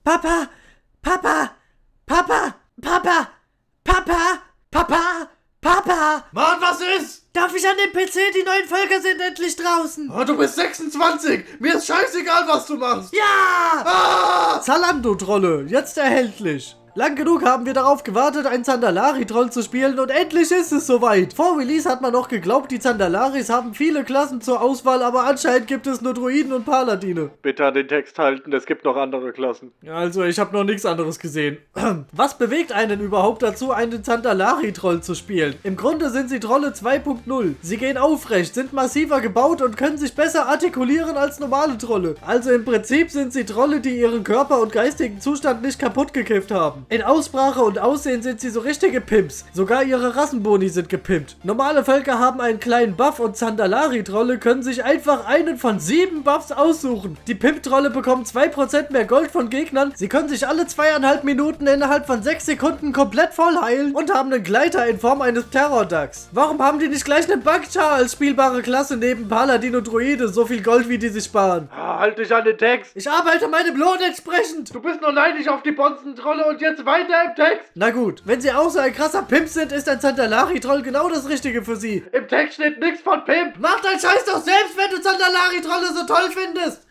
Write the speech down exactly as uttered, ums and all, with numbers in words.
Papa! Papa! Papa! Papa! Papa! Papa! Papa! Mann, was ist? Darf ich an den P C? Die neuen Völker sind endlich draußen. Oh, du bist sechsundzwanzig. Mir ist scheißegal, was du machst. Ja! Ah! Zalando-Trolle, jetzt erhältlich. Lang genug haben wir darauf gewartet, einen Zandalari-Troll zu spielen und endlich ist es soweit. Vor Release hat man noch geglaubt, die Zandalaris haben viele Klassen zur Auswahl, aber anscheinend gibt es nur Druiden und Paladine. Bitte an den Text halten, es gibt noch andere Klassen. Also, ich habe noch nichts anderes gesehen. Was bewegt einen überhaupt dazu, einen Zandalari-Troll zu spielen? Im Grunde sind sie Trolle zwei punkt null. Sie gehen aufrecht, sind massiver gebaut und können sich besser artikulieren als normale Trolle. Also im Prinzip sind sie Trolle, die ihren Körper und geistigen Zustand nicht kaputt gekifft haben. In Aussprache und Aussehen sind sie so richtige Pimps. Sogar ihre Rassenboni sind gepimpt. Normale Völker haben einen kleinen Buff und Zandalari-Trolle können sich einfach einen von sieben Buffs aussuchen. Die Pimp-Trolle bekommen zwei Prozent mehr Gold von Gegnern. Sie können sich alle zweieinhalb Minuten innerhalb von sechs Sekunden komplett voll heilen und haben einen Gleiter in Form eines Terror-Ducks. Warum haben die nicht gleich einen Bugchar als spielbare Klasse neben Paladin und Druide? So viel Gold, wie die sich sparen. Ah, halt dich an den Text. Ich arbeite meinem Lohn entsprechend. Du bist nur neidisch auf die Bonzentrolle und jetzt weiter im Text. Na gut, wenn sie auch so ein krasser Pimp sind, ist ein Zandalari-Troll genau das Richtige für sie. Im Text steht nichts von Pimp. Mach deinen Scheiß doch selbst, wenn du Zandalari-Trolle so toll findest.